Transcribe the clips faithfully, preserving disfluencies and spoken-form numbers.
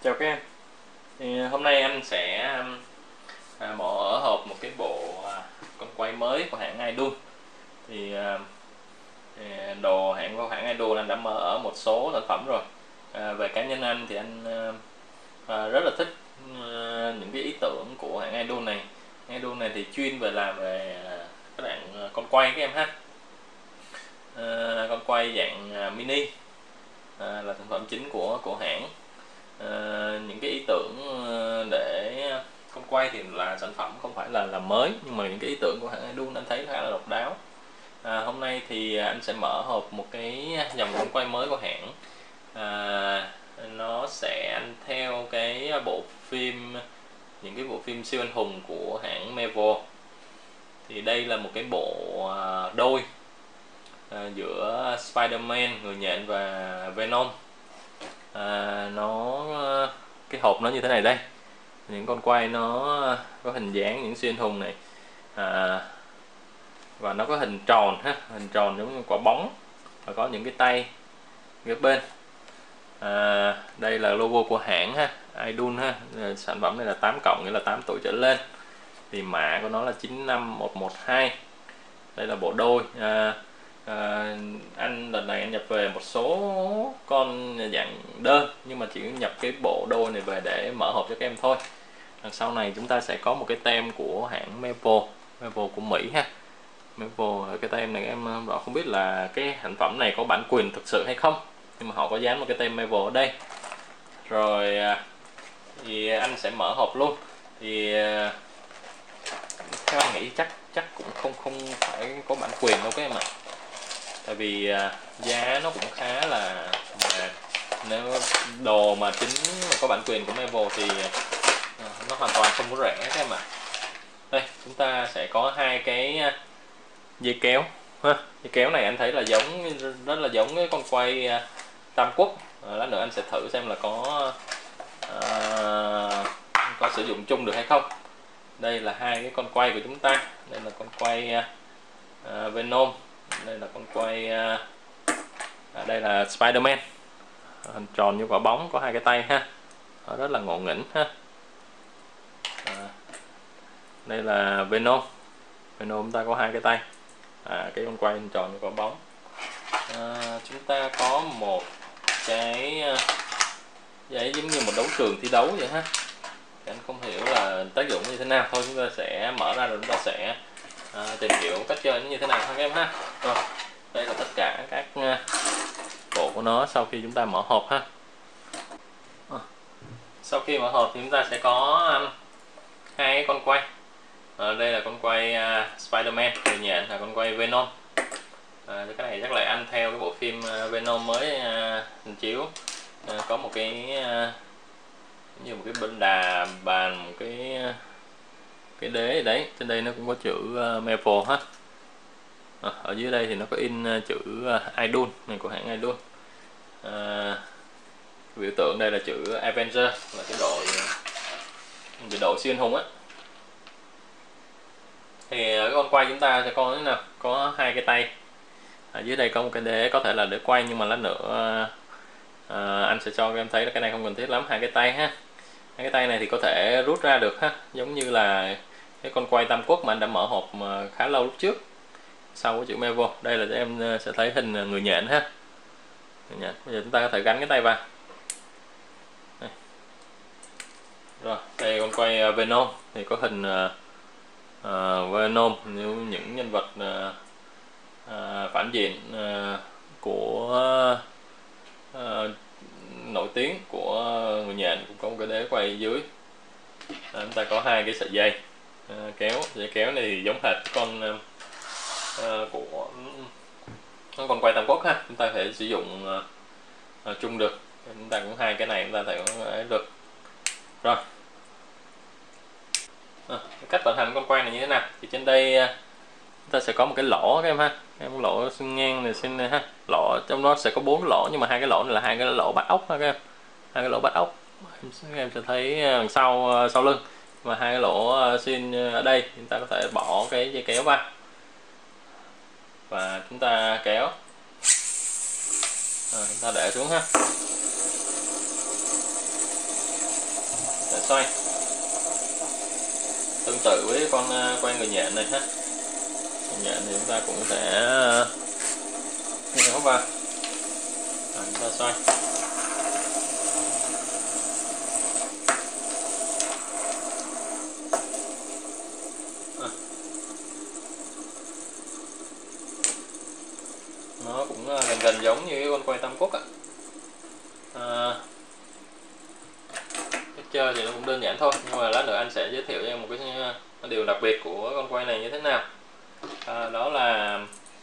Chào các em. Thì hôm nay anh sẽ à, mở hộp một cái bộ à, con quay mới của hãng Idol. Thì à, đồ hãng của hãng Idol anh đã mở ở một số sản phẩm rồi. À, về cá nhân anh thì anh à, rất là thích à, những cái ý tưởng của hãng Idol này. Idol này thì chuyên về làm về các dạng con quay các em ha. À, con quay dạng mini à, là sản phẩm chính của của hãng. À, những cái ý tưởng để con quay thì là sản phẩm không phải là là mới, nhưng mà những cái ý tưởng của hãng Idol anh thấy khá là độc đáo. À, hôm nay thì anh sẽ mở hộp một cái dòng con quay mới của hãng. À, nó sẽ ăn theo cái bộ phim, những cái bộ phim siêu anh hùng của hãng Marvel. Thì đây là một cái bộ đôi à, giữa Spider-Man, người nhện và Venom. À, nó cái hộp nó như thế này đây, những con quay nó có hình dáng những siêu anh hùng này à, và nó có hình tròn ha, hình tròn giống như quả bóng, và có những cái tay phía bên. À, đây là logo của hãng ha, Idol ha. Sản phẩm này là tám cộng, nghĩa là tám tuổi trở lên. Thì mã của nó là chín năm một một hai. Đây là bộ đôi. À, à, anh lần này anh nhập về một số con dạng đơn, nhưng mà chỉ nhập cái bộ đôi này về để mở hộp cho các em thôi. Đằng sau này chúng ta sẽ có một cái tem của hãng Marvel, Marvel của Mỹ ha. Marvel, cái tem này em rõ không biết là cái sản phẩm này có bản quyền thực sự hay không, nhưng mà họ có dán một cái tem Marvel ở đây. Rồi thì anh sẽ mở hộp luôn. Thì theo anh nghĩ chắc chắc cũng không không phải có bản quyền đâu các em ạ. Tại vì giá nó cũng khá là, mà nếu đồ mà chính mà có bản quyền của Marvel thì nó hoàn toàn không có rẻ các em ạ. Đây chúng ta sẽ có hai cái dây kéo ha. Dây kéo này anh thấy là giống, rất là giống cái con quay Tam Quốc. À, lát nữa anh sẽ thử xem là có à, có sử dụng chung được hay không. Đây là hai cái con quay của chúng ta. Đây là con quay à, Venom. Đây là con quay à, đây là Spider-Man, hình tròn như quả bóng, có hai cái tay ha. Nó rất là ngộ nghĩnh ha. À, đây là Venom. Venom chúng ta có hai cái tay, à, cái con quay hình tròn như quả bóng. À, chúng ta có một cái giấy giống như một đấu trường thi đấu vậy ha. Thì anh không hiểu là tác dụng như thế nào, thôi chúng ta sẽ mở ra rồi chúng ta sẽ à, tìm hiểu cách chơi nó như thế nào thôi các em ha. Rồi, đây là tất cả các bộ của nó sau khi chúng ta mở hộp ha. À, sau khi mở hộp thì chúng ta sẽ có um, hai cái con quay. À, đây là con quay uh, Spider-Man, người nhện, là con quay Venom. À, cái này chắc là ăn theo cái bộ phim uh, Venom mới uh, chiếu. Uh, có một cái uh, như một cái bên đà bàn, một cái uh, cái đế đấy, trên đây nó cũng có chữ uh, Marvel ha. À, ở dưới đây thì nó có in uh, chữ uh, Idol này của hãng Idol. À, biểu tượng đây là chữ Avengers, là cái đội uh, đội siêu anh hùng á. Thì cái con quay chúng ta sẽ có thế nào, có hai cái tay. Ở dưới đây có một cái đế, có thể là để quay, nhưng mà lát nữa à, anh sẽ cho các em thấy là cái này không cần thiết lắm. Hai cái tay ha, hai cái tay này thì có thể rút ra được ha, giống như là cái con quay Tam Quốc mà anh đã mở hộp khá lâu lúc trước, sau cái chữ Marvel. Đây là em sẽ thấy hình người nhện ha. Người nhện. Bây giờ chúng ta có thể gắn cái tay vào. Đây. Rồi, đây con quay Venom thì có hình uh, Venom, như những nhân vật uh, uh, phản diện uh, của uh, nổi tiếng của người nhện, cũng có một cái đế quay dưới. À, chúng ta có hai cái sợi dây uh, kéo. Dây kéo này thì giống hệt con uh, của uh, con quay Tam Quốc ha, chúng ta có thể sử dụng uh, uh, chung được. Chúng ta cũng hai cái này chúng ta thể được. Rồi, à, cách vận hành con quay này như thế nào thì trên đây uh, chúng ta sẽ có một cái lỗ các em ha. Em lỗ xuyên ngang này xin này ha. Lỗ trong đó sẽ có bốn cái lỗ, nhưng mà hai cái lỗ này là hai cái lỗ bắt ốc ha các em. Hai cái lỗ bắt ốc em, em sẽ thấy đằng sau sau lưng. Và hai cái lỗ xin ở đây chúng ta có thể bỏ cái dây kéo vào và chúng ta kéo, à, chúng ta để xuống ha. xoay. Tương tự với con quay người nhện này ha, người nhện thì chúng ta cũng sẽ kéo vào, à, chúng ta xoay. À. Nó cũng gần gần giống như cái con quay tam cúc ạ. À, cách chơi thì nó cũng đơn giản thôi, nhưng mà lát nữa anh sẽ giới thiệu cho em một cái điều đặc biệt của con quay này như thế nào. À, đó là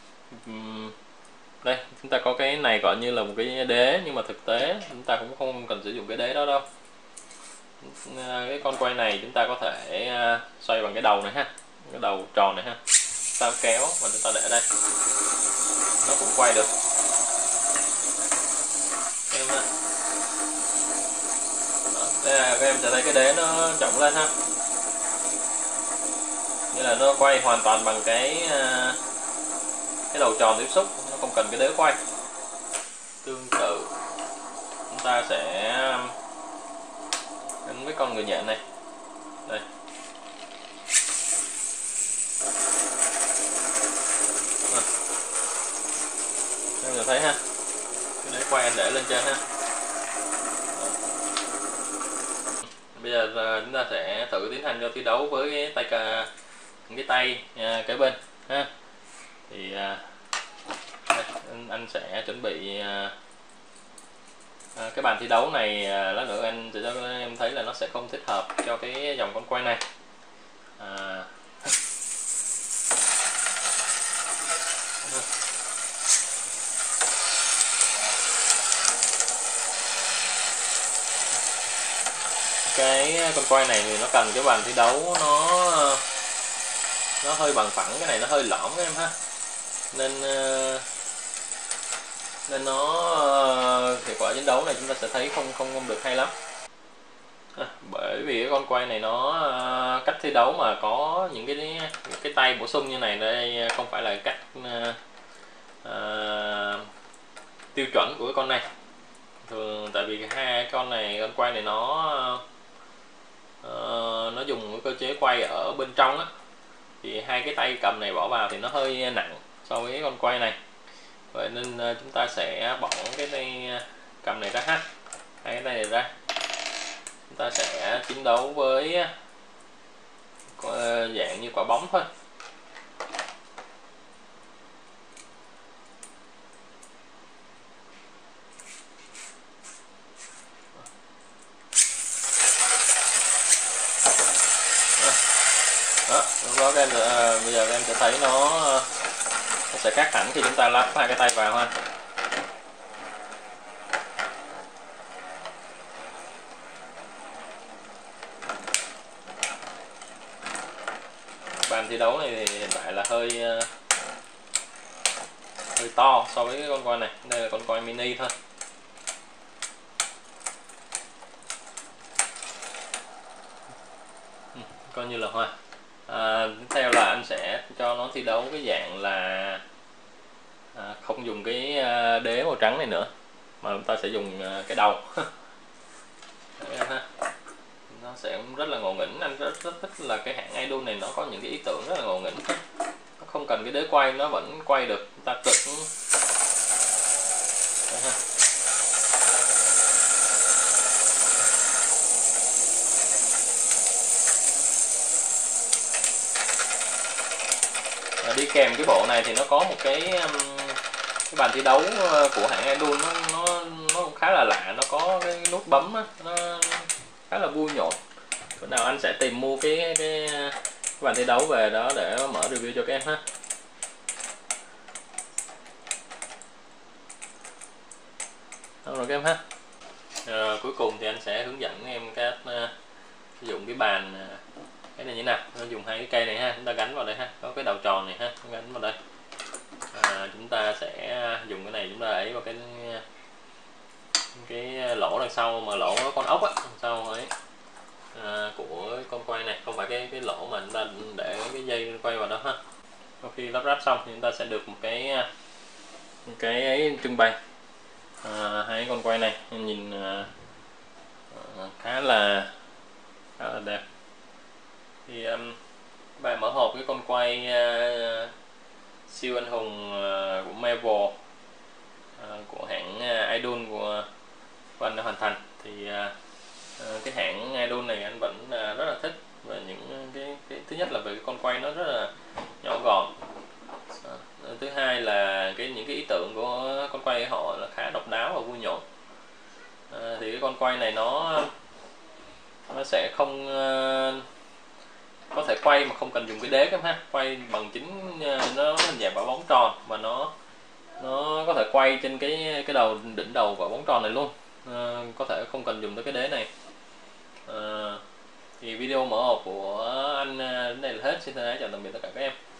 đây, chúng ta có cái này gọi như là một cái đế, nhưng mà thực tế chúng ta cũng không cần sử dụng cái đế đó đâu. Cái con quay này chúng ta có thể xoay bằng cái đầu này ha, cái đầu tròn này ha, ta kéo và chúng ta để đây, nó cũng quay được em ha. Đó, đây là các em sẽ thấy cái đế nó trọng lên ha, như là nó quay hoàn toàn bằng cái cái đầu tròn tiếp xúc, nó không cần cái đế quay. Tương tự chúng ta sẽ đánh với con người nhện này đây. Các em thấy ha, cái đế quay anh để lên trên ha. Bây giờ chúng ta sẽ tự tiến hành cho thi đấu với cái tay cà, cái tay à, cái bên ha. Thì à, đây, anh, anh sẽ chuẩn bị à, à, cái bàn thi đấu này, à, lát nữa anh sẽ cho em thấy là nó sẽ không thích hợp cho cái dòng con quay này. À, cái con quay này thì nó cần cái bàn thi đấu nó nó hơi bằng phẳng, cái này nó hơi lõm các em ha, nên nên nó hiệu quả chiến đấu này chúng ta sẽ thấy không không không được hay lắm. À, bởi vì cái con quay này nó cách thi đấu mà có những cái những cái tay bổ sung như này, đây không phải là cách uh, uh, tiêu chuẩn của cái con này. Thường tại vì hai con này, con quay này nó uh, nó dùng cái cơ chế quay ở bên trong á, thì hai cái tay cầm này bỏ vào thì nó hơi nặng so với con quay này. Vậy nên uh, chúng ta sẽ bỏ cái tay cầm này ra ha, hai cái tay này ra, chúng ta sẽ chiến đấu với uh, dạng như quả bóng thôi. Đó, lúc đó các em sẽ, bây giờ các em sẽ thấy nó, nó sẽ khác hẳn khi chúng ta lắp hai cái tay vào ha. Bàn thi đấu này thì hiện tại là hơi hơi to so với cái con quay này, đây là con quay mini thôi. Coi như là hoa. À, tiếp theo là anh sẽ cho nó thi đấu cái dạng là à, không dùng cái đế màu trắng này nữa, mà chúng ta sẽ dùng cái đầu. Nó sẽ rất là ngộ nghĩnh. Anh rất rất thích là cái hãng Idol này nó có những cái ý tưởng rất là ngộ nghĩnh, nó không cần cái đế quay, nó vẫn quay được, chúng ta cực. Đi kèm cái bộ này thì nó có một cái cái bàn thi đấu của hãng Idol, nó nó nó khá là lạ, nó có cái nút bấm á, nó khá là vui nhộn. Bữa nào anh sẽ tìm mua cái cái, cái bàn thi đấu về đó để mở review cho các em ha. Đó rồi các em ha. À, cuối cùng thì anh sẽ hướng dẫn em cách uh, sử dụng cái bàn uh, cái này như nào. Nó dùng hai cái cây này ha, chúng ta gắn vào đây ha, có cái đầu tròn này ha, gắn vào đây. À, chúng ta sẽ dùng cái này, chúng ta ấy vào cái cái lỗ đằng sau, mà lỗ con ốc á, đằng sau ấy à, của con quay này, không phải cái cái lỗ mà chúng ta để cái dây quay vào đó ha. Sau khi lắp ráp xong thì chúng ta sẽ được một cái một cái ấy trưng bày à, hai con quay này nhìn à, khá là hộp cái con quay uh, siêu anh hùng uh, của Marvel, uh, của hãng uh, Idol của, của anh đã hoàn thành. Thì uh, cái hãng Idol này anh vẫn uh, rất là thích, và những cái, cái thứ nhất là về cái con quay nó rất là nhỏ gọn, uh, thứ hai là cái những cái ý tưởng của con quay họ là khá độc đáo và vui nhộn. Uh, thì cái con quay này nó nó sẽ không uh, có thể quay mà không cần dùng cái đế các ha, quay bằng chính uh, nó hình dạng quả bóng tròn, mà nó nó có thể quay trên cái cái đầu đỉnh đầu quả bóng tròn này luôn, uh, có thể không cần dùng tới cái đế này. Uh, thì video mở hộp của anh đến đây là hết. Xin thân ái chào tạm biệt tất cả các em.